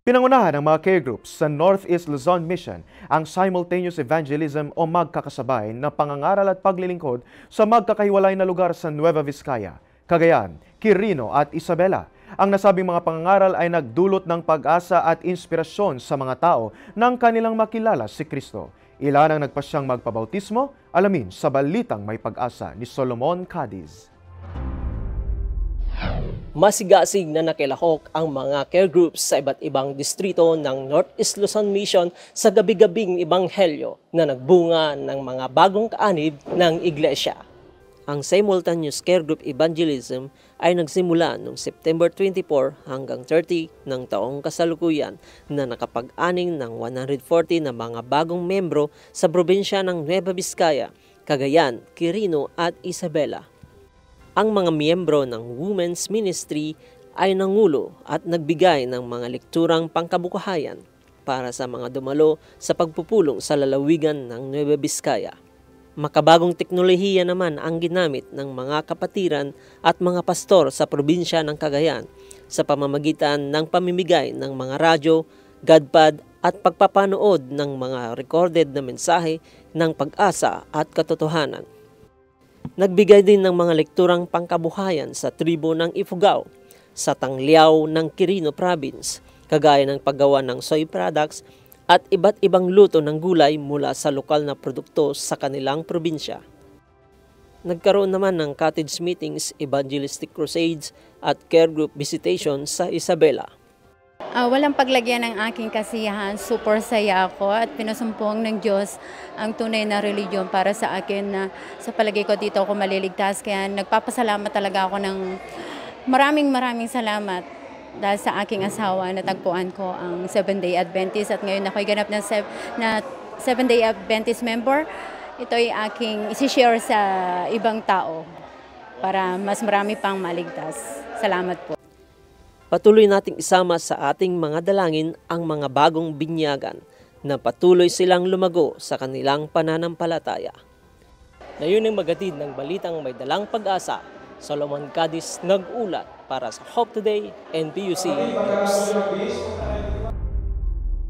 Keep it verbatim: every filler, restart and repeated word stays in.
Pinangunahan ng mga care groups sa Northeast Luzon Mission ang simultaneous evangelism o magkakasabay na pangangaral at paglilingkod sa magkakahiwalay na lugar sa Nueva Vizcaya, Cagayan, Quirino at Isabela. Ang nasabing mga pangangaral ay nagdulot ng pag-asa at inspirasyon sa mga tao nang kanilang makilala si Kristo. Ilan ang nagpasyang magpabautismo? Alamin sa balitang may pag-asa ni Solomon Cadiz. Masigasig na nakilahok ang mga care groups sa iba't ibang distrito ng Northeast Luzon Mission sa gabi-gabing ebanghelyo na nagbunga ng mga bagong kaanib ng iglesia. Ang simultaneous care group evangelism ay nagsimula noong September twenty-four hanggang thirty ng taong kasalukuyan na nakapag-aning ng one hundred forty na mga bagong membro sa probinsya ng Nueva Vizcaya, Cagayan, Quirino at Isabela. Ang mga miyembro ng Women's Ministry ay nangulo at nagbigay ng mga lekturang pangkabukahayan para sa mga dumalo sa pagpupulong sa lalawigan ng Nueva Vizcaya. Makabagong teknolohiya naman ang ginamit ng mga kapatiran at mga pastor sa probinsya ng Cagayan sa pamamagitan ng pamimigay ng mga radyo, gadpad at pagpapanood ng mga recorded na mensahe ng pag-asa at katotohanan. Nagbigay din ng mga lekturang pangkabuhayan sa tribo ng Ifugao, sa Tangliao ng Quirino Province, kagaya ng paggawa ng soy products at iba't ibang luto ng gulay mula sa lokal na produkto sa kanilang probinsya. Nagkaroon naman ng cottage meetings, evangelistic crusades at care group visitation sa Isabela. Uh, walang paglagyan ng aking kasiyahan, super saya ako at pinusumpong ng Diyos ang tunay na religiyon para sa akin na sa palagay ko dito ako maliligtas. Kaya nagpapasalamat talaga ako ng maraming maraming salamat dahil sa aking asawa natagpuan ko ang Seventh-day Adventist at ngayon ako'y ganap na, na Seventh-day Adventist member. Ito ay aking isi-share sa ibang tao para mas marami pang maligtas. Salamat po. Patuloy nating isama sa ating mga dalangin ang mga bagong binyagan na patuloy silang lumago sa kanilang pananampalataya. Na yun ang magatid ng balitang may dalang pag-asa. Solomon Cadiz nag-ulat para sa Hope Today and P U C News.